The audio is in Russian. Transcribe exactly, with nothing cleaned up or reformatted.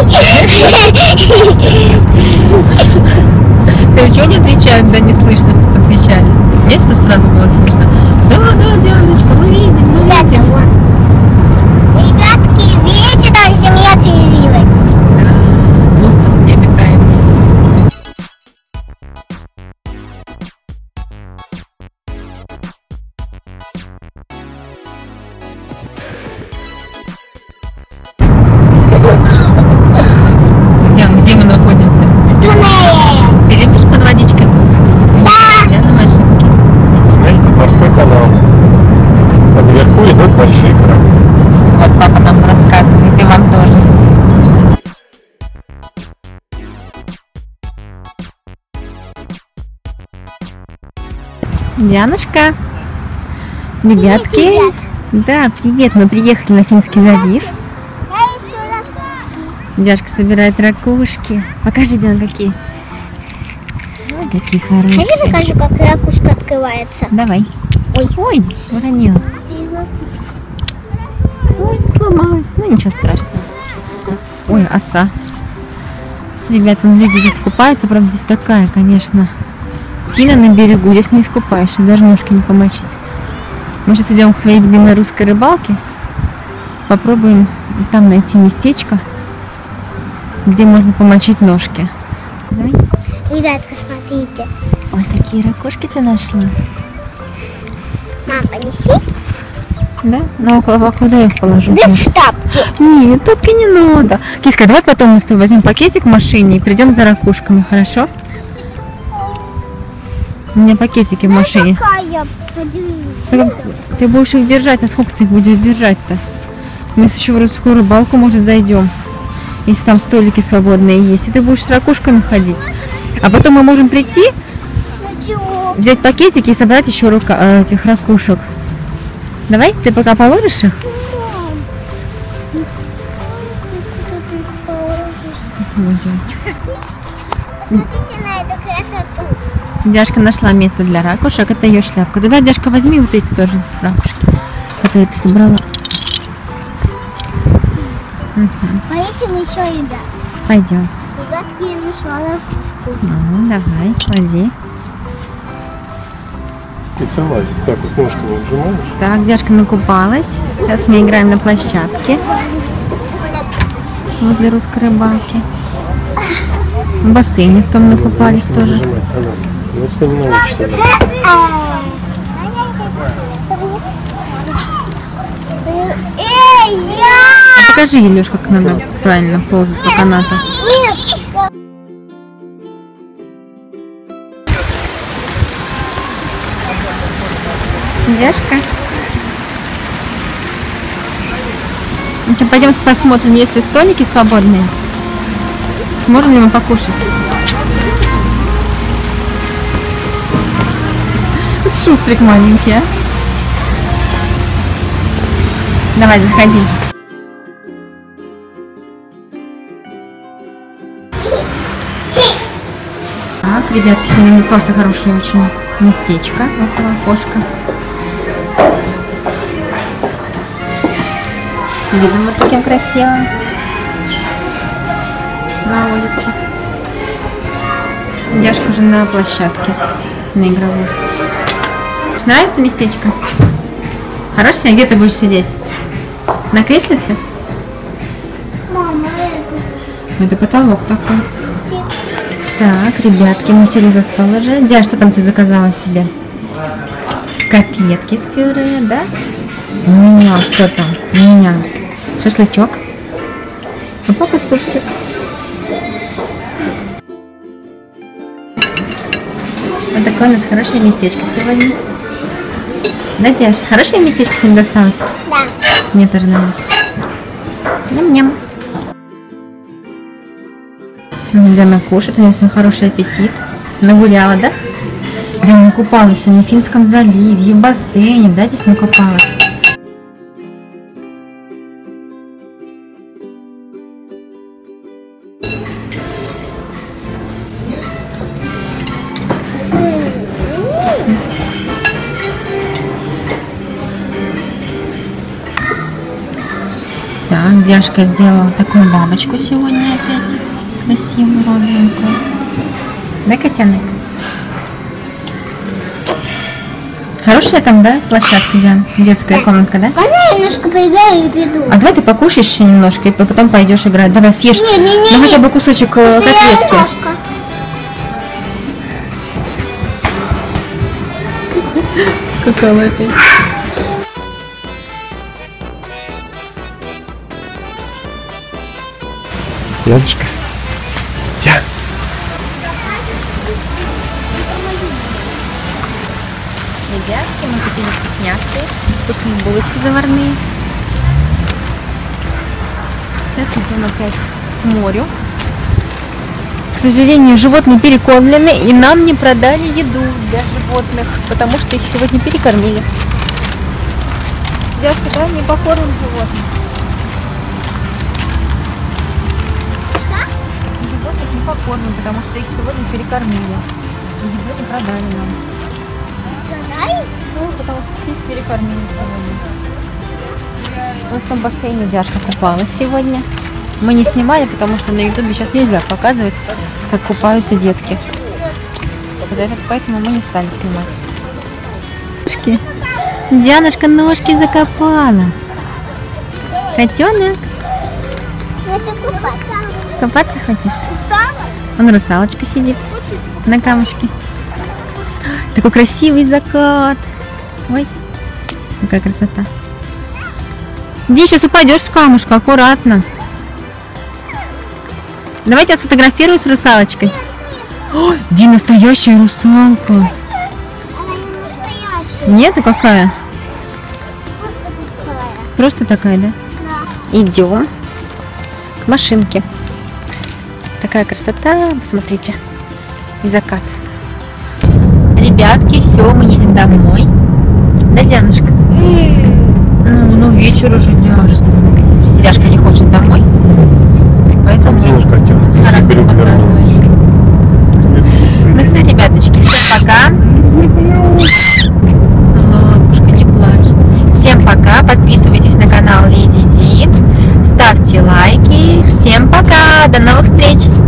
Ты чего не отвечаешь, когда не слышно, что отвечали? Нет, чтобы сразу было слышно? Да, да, Дианочка, мы видим, мы видим. Ребятки, видите, там земля появилась? Да, остров, где летаем. Диан, где мы находимся? В туннеле. Ты любишь под водичкой? Да. Я на машинке. Туннель, морской канал. А наверху идут большие корабли. Вот папа нам рассказывает, и вам тоже. Дианушка, ребятки, Привет, да, привет, мы приехали на Финский залив. Я еще Дяшка собирает ракушки. Покажи, Диана, какие. Какие хорошие. Я покажу, как ракушка открывается. Давай. Ой, ой, уронила. Ой, сломалась. Ну ничего страшного. Ой, оса. Ребята, он видите, купается, правда, здесь такая, конечно. Тина на берегу, здесь не искупаешься, даже ножки не помочить. Мы сейчас идем к своей любимой русской рыбалке. Попробуем там найти местечко, где можно помочить ножки. Давай. Ребятка, смотрите. Ой, какие ракушки ты нашла. Мам, понеси. Да? Ну, а куда я их положу? Да в тапки. Нет, тапки не надо. Киска, давай потом мы с тобой возьмем пакетик в машине и придем за ракушками, хорошо? У меня пакетики в машине. Какая? Подержи. Так, ты будешь их держать, а сколько ты их будешь держать-то? Мы еще в русскую рыбалку, может, зайдем, если там столики свободные есть. И ты будешь с ракушками ходить. А потом мы можем прийти, Ну чего? взять пакетики и собрать еще рука, э, этих ракушек. Давай, ты пока положишь их? Мам. Ну, куда ты их положишь? Ой, зайчик. Посмотрите на эту красоту. Дяшка нашла место для ракушек, это ее шляпка. Тогда, Дяшка, возьми вот эти тоже ракушки, которые ты собрала. Угу. Поищем еще, ребят. Пойдем. Ребятки, я нашла ракушку. Ну, давай, клади. И целась. Так вот ножками вжимаешь. Так, Дяшка накупалась. Сейчас мы играем на площадке возле русской рыбалки. В бассейне в том накупались тоже. Нажимать, ага. Значит, ты не научишься. Эй, я! Покажи, Илюш, как надо правильно ползать по канату. Дяшка. Ну что, пойдем посмотрим, есть ли столики свободные. Сможем ли мы покушать? Вот шустрик маленький, а? Давай, заходи. Так, ребятки, сегодня нашла хорошее очень местечко около окошка. С видом вот таким красивым на улице. Дяшка уже на площадке, на игровой. Нравится местечко? Хорошее? Где ты будешь сидеть? На креслице? Мама, это... Это потолок такой. Так, ребятки, мы сели за стол уже. Дя, что там ты заказала себе? Котлетки с пюре, да? У меня что там? У меня шашлычок. А папа супчик. Вот такое у нас хорошее местечко сегодня. Да, Дяш, хорошее местечко сегодня досталось? Да. Мне тоже нравится. Ням-ням. Диана кушает, у нее сегодня хороший аппетит. Нагуляла, да? Диана купалась сегодня в Финском заливе, в бассейне, да, здесь накупалась. Так, Так, Дяшка сделала такую бабочку сегодня опять. Красивую, розовенькую. Да, котенок? Хорошая там, да, площадка, Диан? Детская комнатка, да? Можно я немножко поиграю и приду? А давай ты покушаешь еще немножко и потом пойдешь играть. Давай съешь. Не, не, не, Ну хотя бы кусочек э, Просто я котлетки. немножко. Скакала опять. Яночка. Тя. Ребятки, мы купили вкусняшки, вкусные булочки заварные. Сейчас идем опять к морю. К сожалению, животные перекормлены, и нам не продали еду для животных, потому что их сегодня перекормили. Девушка, давай не покормим животных. Животных не покормим, потому что их сегодня перекормили. И еду не продали нам. Дай. Ну, потому что их перекормили сегодня. Вот в том бассейне Дяшка купалась сегодня. Мы не снимали, потому что на ютубе сейчас нельзя показывать, как купаются детки. Поэтому мы не стали снимать. Ножки. Дианушка ножки закопала. Котенок. Хочу купаться. Копаться хочешь? Вон русалочка сидит на камушке. Такой красивый закат. Ой, какая красота. Ди, сейчас упадешь с камушка, аккуратно. Давайте я сфотографирую с русалочкой. О, Ди, настоящая русалка. Она не настоящая. Нет, а какая? Просто такая. Просто такая, да? Да. Идем к машинке. Такая красота, посмотрите. И закат. Ребятки, все, мы едем домой. Да, Дианушка? Ну, ну вечер уже, Дяш. Дяшка не хочет домой. Поэтому Видишь, котенок. характер показываешь. Ну все, ребяточки, всем пока. Лапушка, не плачь. Всем пока. Подписывайтесь на канал Леди Ди. Ставьте лайки. Всем пока. До новых встреч.